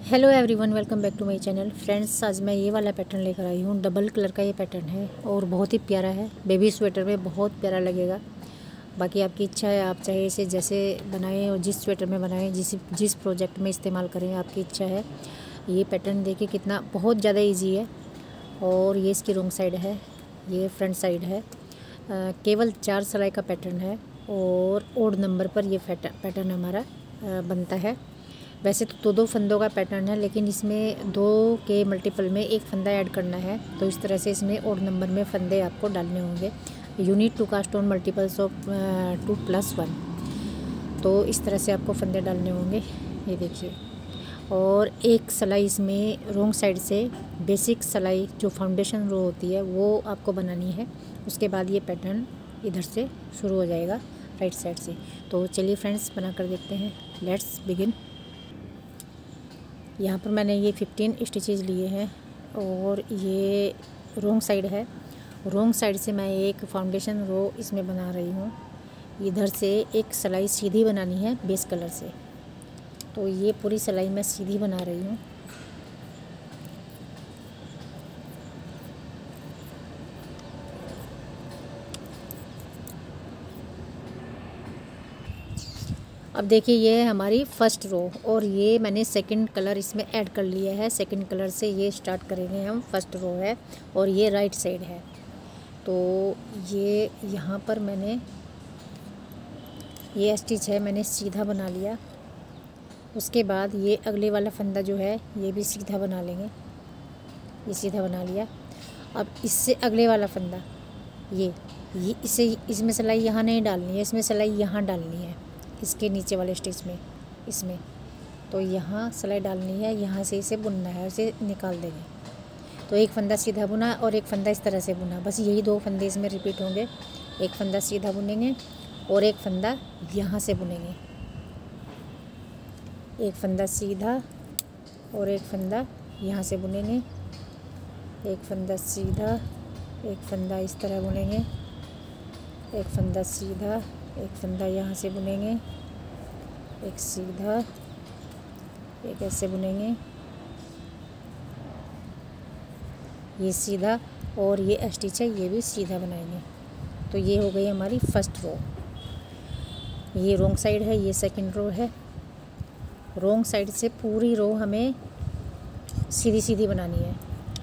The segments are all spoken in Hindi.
Hello everyone, welcome back to my channel. Friends, आज मैं ये वाला पैटर्न लेकर आई हूँ। डबल कलर का ये पैटर्न है और बहुत ही प्यारा है। बेबी स्वेटर में बहुत प्यारा लगेगा। बाकी आपकी इच्छा है, आप चाहे इसे जैसे बनाएं और जिस स्वेटर में बनाएं, जिस प्रोजेक्ट में इस्तेमाल करें, आपकी इच्छा है। ये पैटर्न देखिए कितना बहुत ज़्यादा ईजी है। और ये इसकी रॉन्ग साइड है, ये फ्रंट साइड है। केवल 4 सिलाई का पैटर्न है और ओड नंबर पर ये पैटर्न हमारा बनता है। वैसे तो दो फंदों का पैटर्न है, लेकिन इसमें 2 के मल्टीपल में एक फंदा ऐड करना है, तो इस तरह से इसमें ओड नंबर में फंदे आपको डालने होंगे। Unit two cast on multiples of 2+1, तो इस तरह से आपको फंदे डालने होंगे। ये देखिए, और एक सिलाई इसमें रॉन्ग साइड से बेसिक सिलाई जो फाउंडेशन रो होती है वो आपको बनानी है। उसके बाद ये पैटर्न इधर से शुरू हो जाएगा, राइट साइड से। तो चलिए फ्रेंड्स, बना कर देखते हैं। Let's begin. यहाँ पर मैंने ये 15 स्टिचेज लिए हैं और ये रॉन्ग साइड है। रॉन्ग साइड से मैं एक फाउंडेशन रो इसमें बना रही हूँ। इधर से एक सिलाई सीधी बनानी है बेस कलर से, तो ये पूरी सिलाई मैं सीधी बना रही हूँ। अब देखिए, ये है हमारी फर्स्ट रो और ये मैंने सेकंड कलर इसमें ऐड कर लिया है। सेकंड कलर से ये स्टार्ट करेंगे हम। फर्स्ट रो है और ये राइट साइड है। तो ये यहाँ पर मैंने ये स्टिच है, मैंने सीधा बना लिया। उसके बाद ये अगले वाला फंदा जो है ये भी सीधा बना लेंगे। ये सीधा बना लिया। अब इससे अगले वाला फंदा ये इसे इसमें सिलाई यहाँ नहीं डालनी है, इसमें सिलाई यहाँ डालनी है, इसके नीचे वाले स्टिच में, इसमें। तो यहाँ सिलाई डालनी है, यहाँ से इसे बुनना है, इसे निकाल देंगे। तो एक फंदा सीधा बुना और एक फंदा इस तरह से बुना, बस यही 2 फंदे इसमें रिपीट होंगे। एक फंदा सीधा बुनेंगे और एक फंदा यहाँ से बुनेंगे। एक फंदा सीधा और एक फंदा यहाँ से बुनेंगे। एक फंदा सीधा, एक फंदा इस तरह बुनेंगे। एक फंदा सीधा, एक फंदा यहाँ से बुनेंगे। एक सीधा, एक ऐसे बुनेंगे। ये सीधा और ये स्टिच है, ये भी सीधा बनाएंगे। तो ये हो गई हमारी फर्स्ट रो। ये रॉन्ग साइड है, ये सेकंड रो है। रॉन्ग साइड से पूरी रो हमें सीधी सीधी बनानी है।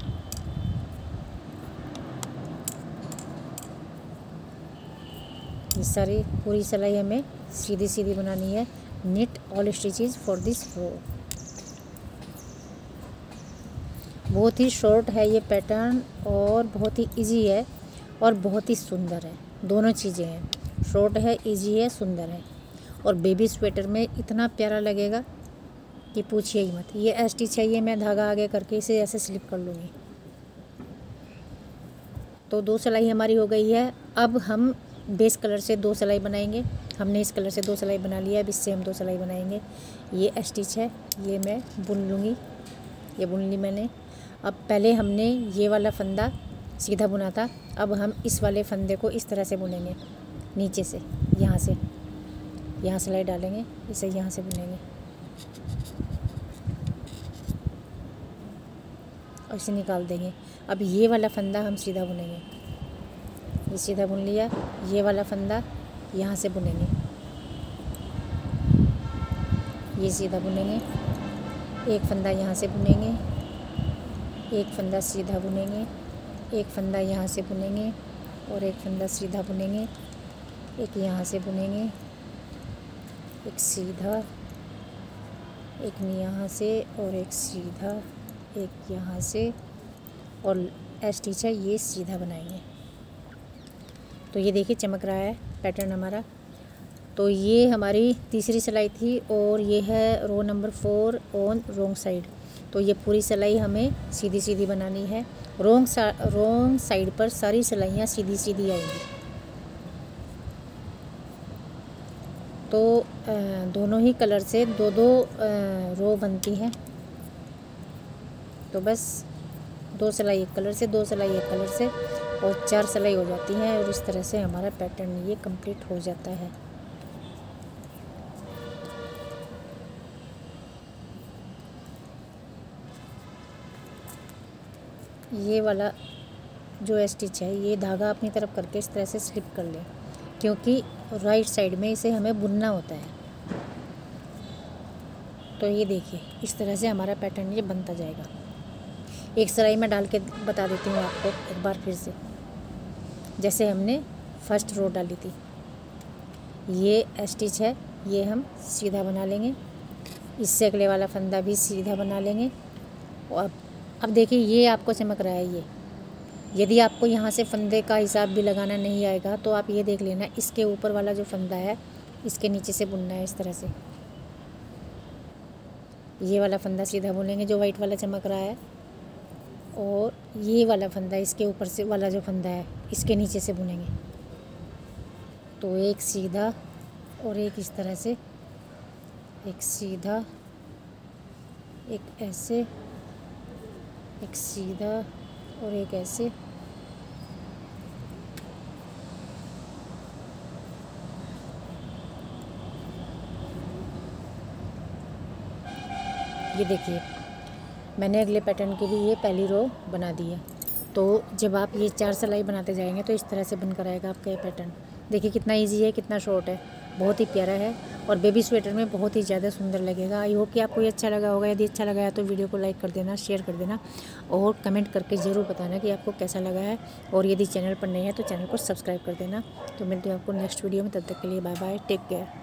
ये सारी पूरी सिलाई हमें सीधी सीधी बनानी है। Knit all stitches for this row. बहुत ही शॉर्ट है ये पैटर्न और बहुत ही इजी है और बहुत ही सुंदर है। दोनों चीज़ें हैं, शॉर्ट है, इजी है, सुंदर है। और बेबी स्वेटर में इतना प्यारा लगेगा कि पूछिए ही मत। ये स्टिच है, ये मैं धागा आगे करके इसे ऐसे स्लिप कर लूँगी। तो 2 सिलाई हमारी हो गई है। अब हम बेस कलर से 2 सिलाई बनाएंगे। हमने इस कलर से 2 सिलाई बना लिया, अब इससे हम 2 सिलाई बनाएंगे। ये स्टिच है, ये मैं बुन लूँगी। ये बुन ली मैंने। अब पहले हमने ये वाला फंदा सीधा बुना था, अब हम इस वाले फंदे को इस तरह से बुनेंगे, नीचे से, यहाँ से। यहाँ सिलाई डालेंगे, इसे यहाँ से बुनेंगे और इसे निकाल देंगे। अब ये वाला फंदा हम सीधा बुनेंगे। ये सीधा बुन लिया। ये वाला फंदा यहाँ से बुनेंगे, ये सीधा बुनेंगे। एक फंदा यहाँ से बुनेंगे, एक फंदा सीधा बुनेंगे, एक फंदा यहाँ से बुनेंगे और एक फंदा सीधा बुनेंगे। एक यहाँ से बुनेंगे, एक सीधा, एक यहाँ से और एक सीधा, एक यहाँ से, और स्टिच है ये सीधा बनाएंगे। तो ये देखिए चमक रहा है पैटर्न हमारा। तो ये हमारी तीसरी सिलाई थी और ये है row number 4 on wrong side. तो ये पूरी सिलाई हमें सीधी सीधी बनानी है। रॉन्ग साइड पर सारी सिलाइयाँ सीधी सीधी आएंगी। तो दोनों ही कलर से 2-2 रो बनती हैं। तो बस 2 सिलाई एक कलर से, 2 सिलाई एक कलर से, और 4 सिलाई हो जाती हैं। और इस तरह से हमारा पैटर्न ये कंप्लीट हो जाता है। ये वाला जो स्टिच है ये धागा अपनी तरफ करके इस तरह से स्लिप कर लें, क्योंकि राइट साइड में इसे हमें बुनना होता है। तो ये देखिए इस तरह से हमारा पैटर्न ये बनता जाएगा। एक सिलाई मैं डाल के बता देती हूँ आपको एक बार फिर से, जैसे हमने फर्स्ट रो डाली थी। ये स्टिच है, ये हम सीधा बना लेंगे, इससे अगले वाला फंदा भी सीधा बना लेंगे। और अब देखिए ये आपको चमक रहा है। ये यदि आपको यहाँ से फंदे का हिसाब भी लगाना नहीं आएगा तो आप ये देख लेना, इसके ऊपर वाला जो फंदा है इसके नीचे से बुनना है इस तरह से। ये वाला फंदा सीधा बुनेंगे जो वाइट वाला चमक रहा है, और ये वाला फंदा इसके ऊपर से वाला जो फंदा है इसके नीचे से बुनेंगे। तो एक सीधा और एक इस तरह से, एक सीधा, एक ऐसे, एक सीधा और एक ऐसे। ये देखिए मैंने अगले पैटर्न के लिए ये पहली रो बना दी है। तो जब आप ये 4 सिलाई बनाते जाएंगे तो इस तरह से बनकर आएगा आपका ये पैटर्न। देखिए कितना इजी है, कितना शॉर्ट है, बहुत ही प्यारा है और बेबी स्वेटर में बहुत ही ज़्यादा सुंदर लगेगा। आई होप कि आपको ये अच्छा लगा होगा। यदि अच्छा लगा है तो वीडियो को लाइक कर देना, शेयर कर देना और कमेंट करके ज़रूर बताना कि आपको कैसा लगा है। और यदि चैनल पर नए हैं तो चैनल को सब्सक्राइब कर देना। तो मिलते हैं आपको नेक्स्ट वीडियो में, तब तक के लिए बाय बाय, टेक केयर।